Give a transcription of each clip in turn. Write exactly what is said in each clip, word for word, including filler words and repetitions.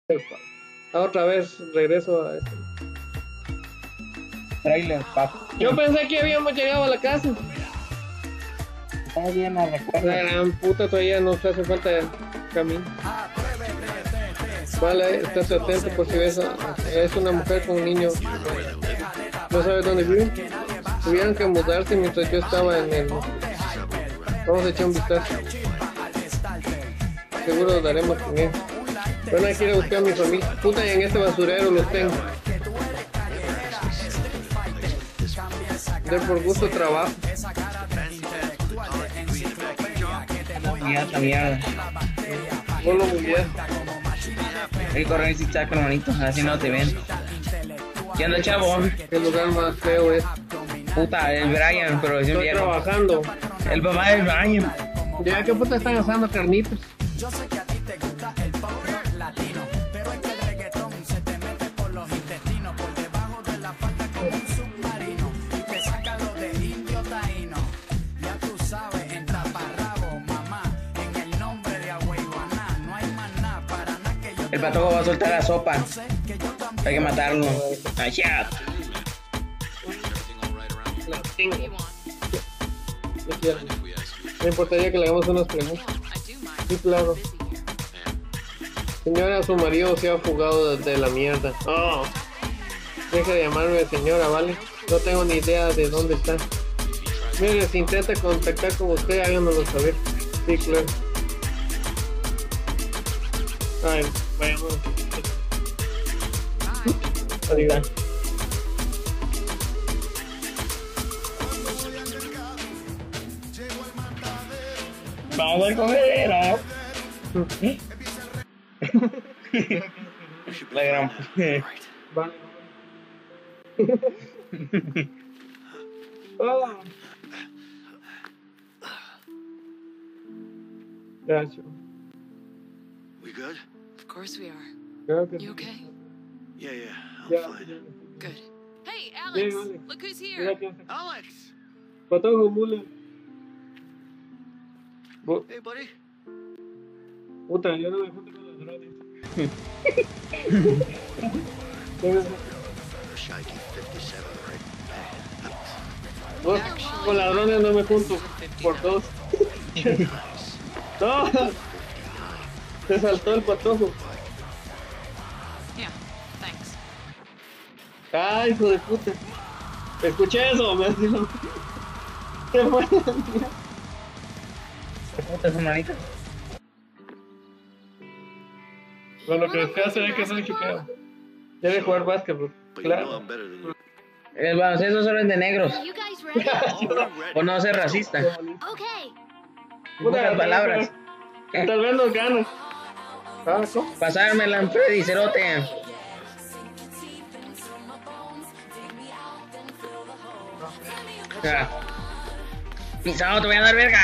Otra vez regreso a esto. Trailer, papi. Yo pensé que habíamos llegado a la casa. Todavía no recuerdo. La gran puta, todavía nos hace falta camino. Vale, estás atento por si ves a, es una mujer con un niño. No sabes dónde vive. Tuvieron que mudarse mientras yo estaba en el. Vamos a echar un vistazo. Seguro lo daremos con él. Pero no quiero buscar a mi familia. Puta, en este basurero los tengo. De por gusto trabajo. Mierda, mierda. Solo muy bien. Hay que correr si chaco, hermanito, así no te ven. ¿Qué onda, chavo? El lugar más feo es. Puta, el Brian, pero es un Estoy viejo. trabajando. El papá del Brian. Ya, ¿qué puta están asando carnitas? Yo sé que a ti te gusta el pop latino, pero es que el reggaetón se te mete por los intestinos, por debajo de la falda como un submarino, y te saca lo de indio taíno. Ya tú sabes, entra para rabo, mamá, en el nombre de Agüeyuaná, no hay más nada para nada que yo. El patojo va a soltar la sopa. Hay que matarlo. Allá. La tengo. No quiero. Me importaría que le hagamos unas preguntas. Sí, claro. Señora, su marido se ha fugado de, de la mierda. Oh. Deja de llamarme señora, ¿vale? No tengo ni idea de dónde está. Mire, si intenta contactar con usted, háganoslo saber. Sí, claro. Ay, vayamos. Adiós. Vamos al comedero. La gran. Vale. Oh. Gracias. We good? Of course we are. Creo que You okay? Yeah, yeah, I'm Ya, fine. ya. Good. Hey, Hey, Alex! Alex. Look who's Mira here! qué hace. Alex! Patojo, mula. Bu- Hey, buddy. Puta, yo no me junto con los drones. Shaky fifty-seven, right? Vos, con ladrones no me junto. Por dos. No. Se saltó el patojo. Yeah, thanks. Ay, hijo de puta. Escuché eso, me hace lo. ¿Qué fue? ¿Qué puta es, hermanito? Bueno, lo que desea se ve que soy chupeo. Debe jugar básquetbol. But you know Claro. I'm better than you. El baloncesto solo es de negros. Are you guys ready? Oh, we're ready. O no ser racista. Okay. En pocas palabras. Tal vez nos ganas. Ah, ¿cómo? Pasármela en Freddy, cerote. Ya. Pisado, te voy a dar verga.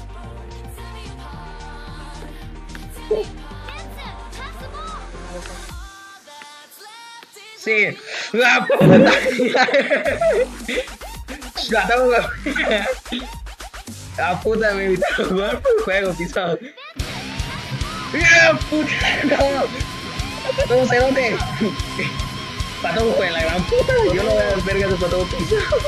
Sí. La puta. La tengo que... La puta me invitaron a jugar por el juego, pisado. ¡La puta! ¡No! ¡Patojo cerote! Patojo fue la gran puta. Yo no voy a dar vergas de patojo pisado.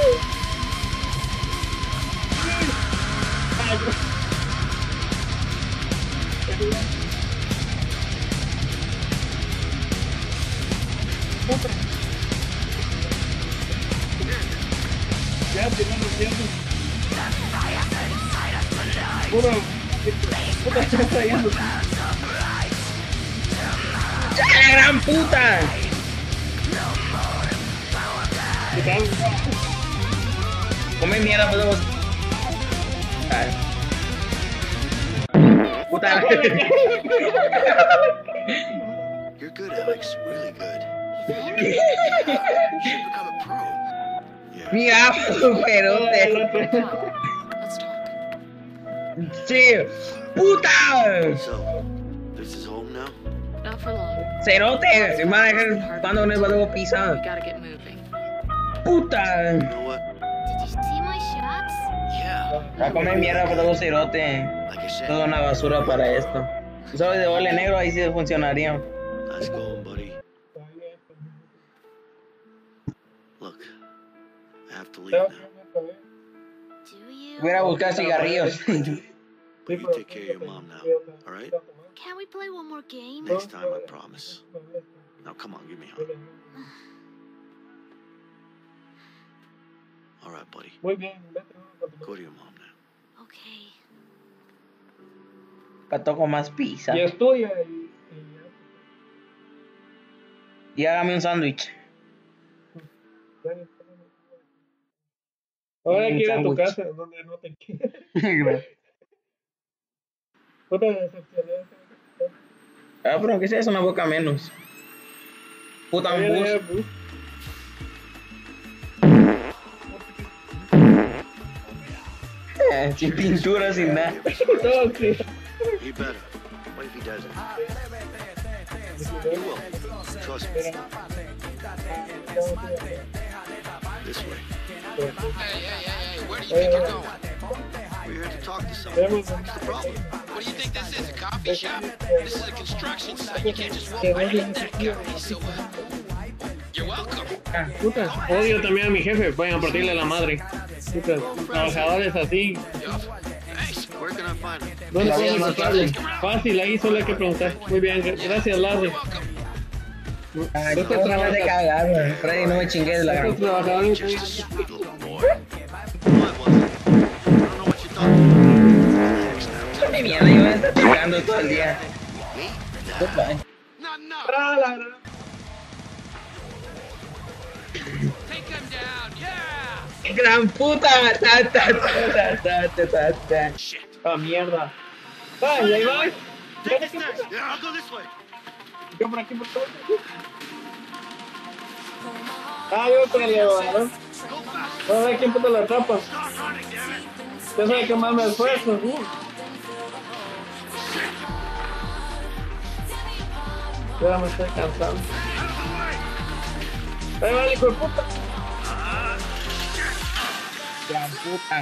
Ya, tenemos tiempo. Puro. Puta, está trayendo. ¡La gran puta! ¿Qué tal? Come mierda, pues vamos. Ay. Puta. You're good, Alex. Really good. You should become a pro. Yeah. Mira, perote. Let's talk. Sí. ¡Puta! So, this is home now? Not for long. Cerote. Me van a dejar cuando no es patojo We pisado. gotta get moving. ¡Puta! You know what? Did you see my shots? Yeah. A comer mierda, patojo cerote. Like I said, Toda una basura para esto. Soy de ole negro, ahí sí funcionaría. I Nice going, buddy. Look, I have to leave now. Do you? Voy a ir a buscar cigarrillos. But you take care of your mom now, all right? Can we play one more game? Next time, I promise. Now, come on, give me a hug. All right, buddy. Muy bien, Go to your mom now. Okay. Pato con más pizza. y estudia y, y Y hágame un sándwich. ya. Ahora Un quiero a tu sándwich. casa donde no te quiero. Puta decepcioné. Ah, pero que sea, es una boca menos. Puta un Viene el bus. bus. Eh, sin pintura, sin nada. No, sí. He better. What if he doesn't? He will. Trust me. This way. Hey, hey, hey, hey, where do you think you're going? We're here to talk to someone. What's the problem? What do you think this is, a coffee shop? This is a construction site. You can't just walk right into that guy. So, uh, you're welcome. Puta, odio también a mi jefe. Vayan a partirle la madre. Puta, trabajadores así. Yup. Thanks. Where can I find him? ¿Dónde La vida puedo más encontrarlo? Fácil, ahí solo hay que preguntar. Muy bien, gracias, Larry. You're welcome. Ay, Estos no ganas de trabajadores, cagar, güey. Freddy, no me chingues la estos gran. trabajadores Just a sweet little boy. What was it? I don't know what you're talking about. Relax now. Mi mierda, yo voy a estar chingando todo el día. Goodbye. No, no. Ah, la verdad. Take him down. Yeah. Gran puta. Ta, ta, ta, ta, ta, ta, ta. Shit. Ah, mierda. Ay, ahí va. Take this next. Yeah, I'll go this way. Yo por aquí, por todo. Ah, yo te lo llevaron. Go fast. Vamos a ver quién puta la atrapa. Stop running, damn it. Yo soy el que más me esfuerzo. Uh. Ya me estoy cansando. Ahí va el hijo de puta. Gran puta.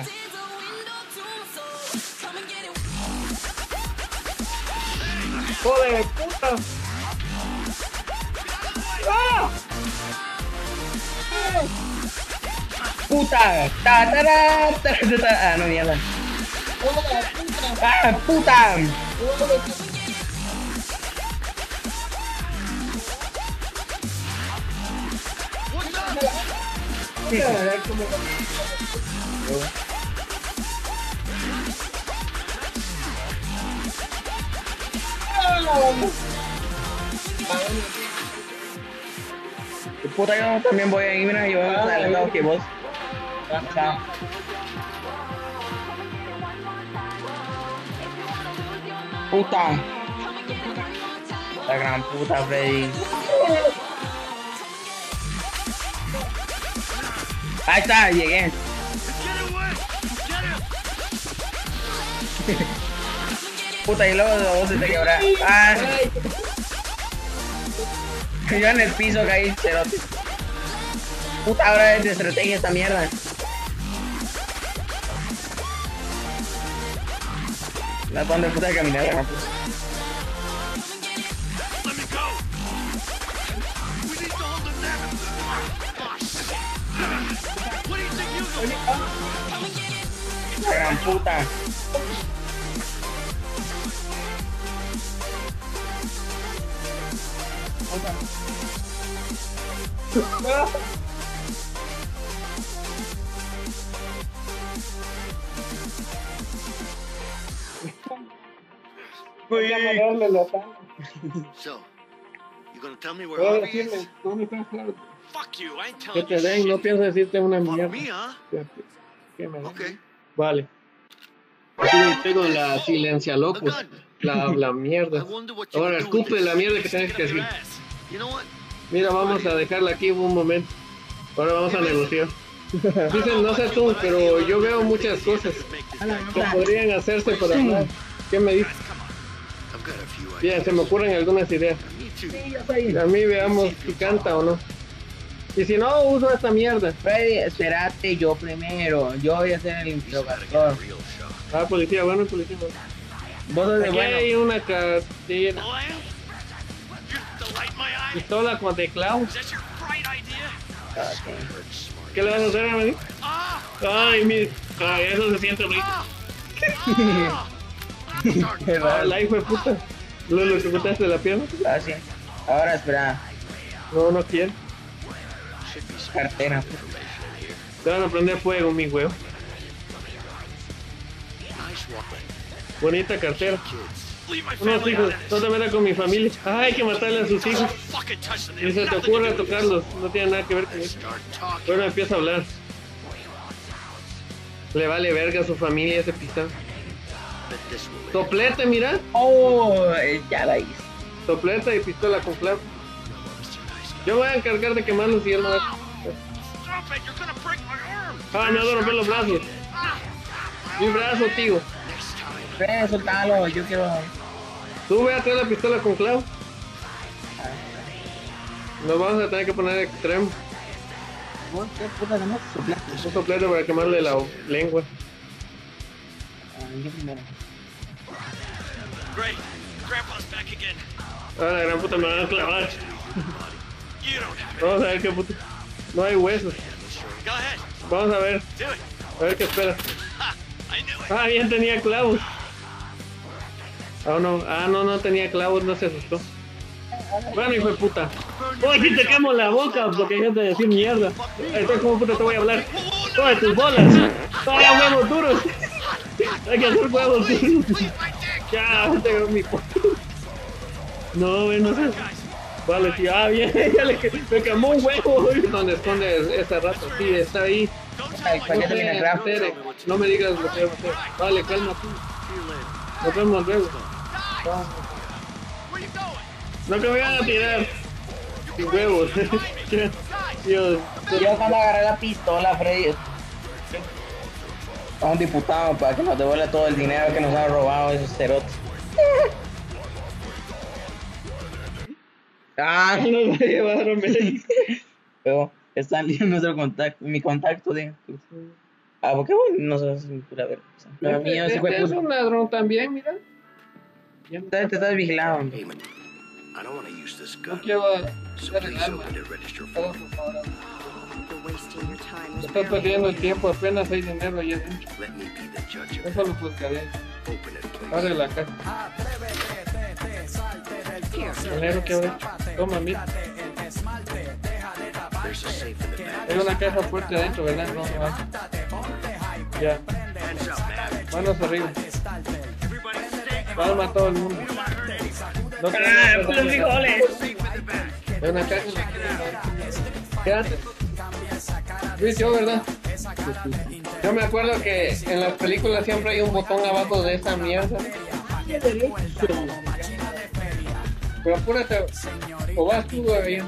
Joder, de puta. ¡Ah! Puta. Ta, ta, ta, ta, ta, ta. Ah, no, mierda. Ah, puta. Puta, yo también voy a ir, mira, yo voy más adelantado que vos. Chao. Puta. La gran puta, Freddy. Ahí está, llegué. Get away. Get him. Puta, y luego vos se te quebra. Ah. Yo en el piso caí, cerote. Puta, ahora es de estrategia esta mierda. La cuando puta de caminar, la gran puta. Let me go. We need to hold them down. Oh, shit. What do you think you're doing? La gran puta. Voy a amarrarle la sangre. So, you gonna tell me where Voy a Harvey is? decirle, ¿dónde está Harvey? Fuck you. I ain't Que telling te you den, shit. no pienso decirte una Fuck mierda. me, huh? Fíjate, que me den. Okay. Vale. Aquí tengo la silencia locus. La, la I mierda. wonder what you're Ahora gonna do with escupe this. la mierda que tienes que decir. You know what? Mira, vamos a dejarla aquí un momento. Ahora vamos a negociar. Dicen, no sé tú, pero yo veo muchas cosas que podrían hacerse para hablar. ¿Qué me dices? I've got a few Bien, ideas. se me ocurren algunas ideas. Me too. A mí veamos si canta o no. Y si no, uso esta mierda. Freddy, espérate yo primero. Yo voy a ser el He's about to get a interrogador. real shock. Ah, policía, bueno, policía, bueno. Vos sos de Aquí bueno. hay una cartera. Oh, I am? You're the lightning my eye? Pistola con teclado. Is that your bright idea? ¿Qué le vas a hacer a mí? Ah! Ay, mi... Ay, eso se siente rico. Ah! Ah! Qué Ah, raro. la hijo de puta. ¿Lo lo que botaste de la pierna? Ah, sí. Ahora espera. No, no quiero. Cartera. Te van a prender fuego, mi huevo. Bonita cartera. Leave my Unos family hijos, out of no this. te metas con mi familia. Ay, hay que matarle a sus hijos. Don't fucking touch them. They Ni have se te nothing to ocurra do with this. tocarlos. No tiene nada que ver con eso. Start talking. Bueno, empieza a hablar. Le vale verga a su familia ese pisado. Bet this will Toplete, mira. Oh, eh, ya la hice. Topleta y pistola con clavo. Yo me voy a encargar de quemarlos y él no va a... Stop it! You're gonna break my arm. Ah, me voy a romper los brazos. Mi brazo, tío. Ven, soltalo, yo quiero. Tú ve a traer la pistola con clavo. Nos vamos a tener que poner extremo. ¿Qué puta no? Soplaste. Un toplete para quemarle la lengua. Ah, yo primero. Great. Grandpa's back again. Ahora la gran puta me van a clavar. You don't have it. Vamos a ver qué puta. No hay huesos. Go ahead. Vamos a ver. Do it. A ver qué espera. Ha! I knew it. Ah, bien tenía clavos. Ah, no. Ah, no, no tenía clavos, no se asustó. Bueno, hijo de puta. Uy, si te quemo la boca porque dejas de decir mierda. Entonces, ¿cómo puta te voy a hablar? Toma tus bolas. Toma huevos duros. Hay que hacer huevos duros. Ya, te veo mi po- No, ven, no sé. Vale, tío. Ah, bien. Ya le que- me quemó un huevo. ¿Dónde esconde ese rato? Sí, está ahí. Ay, No, paquete sé, Minecraft. Tere, no me digas lo que voy a hacer. Vale, calma tú. Nos vemos luego. Where you going? No que me vayan a tirar. Sin huevos. Dios. Yo cuando agarré la pistola, Freddy, a un diputado para que nos devuelva todo el dinero que nos han robado esos cerotes. Ah, Nos va a llevar a México. pero está en nuestro contacto, mi contacto de. Ah, ¿por qué vos no sabes pura verga? Lo mío ese fue Este es puto. un ladrón también, mira. Te te estás vigilando. Heyman, I don't want to use this No gun. quiero So hacer el please arma. open the register Todo for me. por favor. You're wasting your time. Estás perdiendo el tiempo, apenas hay dinero ahí adentro. Let me be the judge of Eso lo juzgaré. Open it, please. Abre la caja. El negro que abre. Toma, mira. There's a safe in the back. Hay una caja fuerte adentro, ¿verdad? No, no. Ya. Hands up, man. Manos arriba. Everybody stay Calma a todo el mundo. No te ¡Ah, putos frijoles! safe in the back. Hay una caja. Quédate. Luis, yo, ¿verdad? Yo me acuerdo que en las películas siempre hay un botón abajo de esa mierda. Pero apúrate. O vas tú, güey.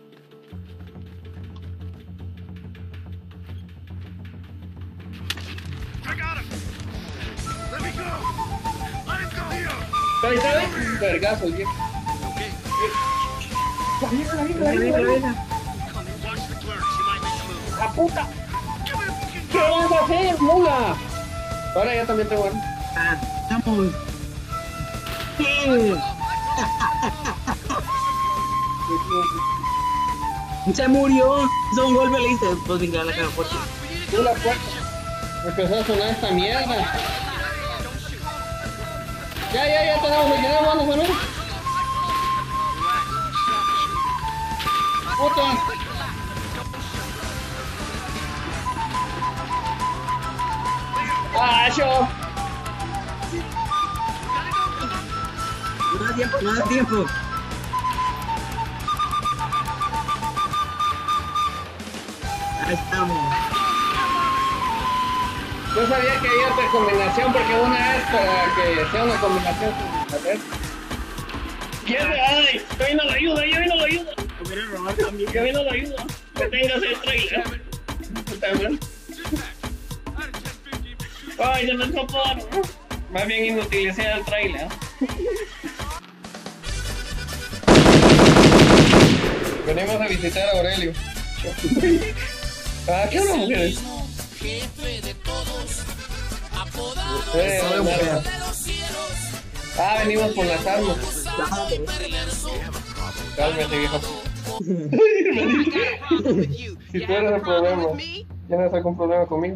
I got him. Let me go. Let him go here. Ahí está, ¿ves? Vergazo, el viejo. Okay. La vieja, la vieja, la vieja, la vieja. Watch the clerks. You might make a move. ¡La puta! Give me a fucking ¿Qué vas a hacer, mula? Ahora ya también tengo arma. Ah, estamos. Se murió. Hizo un golpe, le hice. Pues venga la cara fuerte. Tú la puerta. Empezó a sonar esta mierda. Ya, ya, ya tenemos el dinero, vamos a ver. Puta. ¡Ah, yo! No da tiempo, no da tiempo. Ahí estamos. Yo sabía que había otra combinación porque una es para que sea una combinación sin saber. ¿Quién? ¡Ay! ¡Que vino la ayuda! ¡Ya vino la ayuda! ¡Que vino la ayuda! ¡Que tengas el trailer! Puta madre. ¡Ay, se me escaparon! Más bien inutilicé el trailer. Venimos a visitar a Aurelio. Ah, ¿qué hablan mujeres? Eh, Solo mujer. Ah, venimos por las armas. Cálmate, viejo. Si tú eres el problema, ¿tienes algún problema conmigo?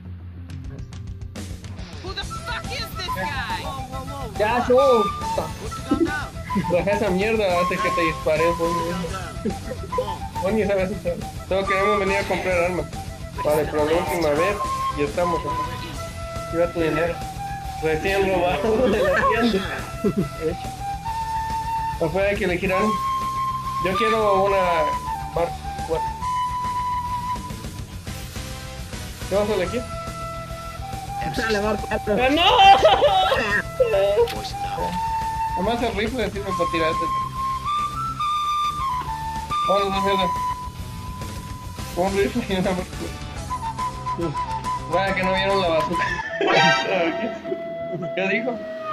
Ya, show. Baja esa mierda antes que te dispares, Bonnie. Bonnie, ¿sabes? Solo queremos venir a comprar armas. Vale, pero la última vez y estamos aquí. Lleva tu dinero. Recién robado de la tienda. Afuera hay que elegir algo. Yo quiero una Mark cuatro. ¿Qué vas a elegir? Dale, Marco. ¡Ah, no! Además el rifle sirve para tirar este. Vamos a mierda. Un rifle y una Mark cuatro. Vaya que no vieron la bazooka. ¿Qué dijo?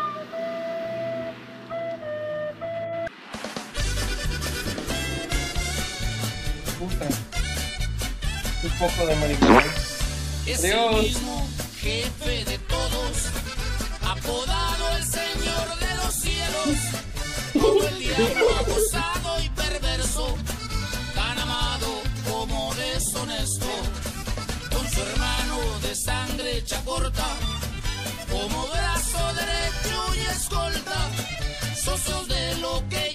Puta. Un poco de marihuana. Es Adiós. el mismo jefe de todos, apodado el Señor de los cielos, como el diablo abusado y perverso, tan amado como deshonesto, con su hermano de sangre hecha corta, como brazo derecho y escolta, socios de lo que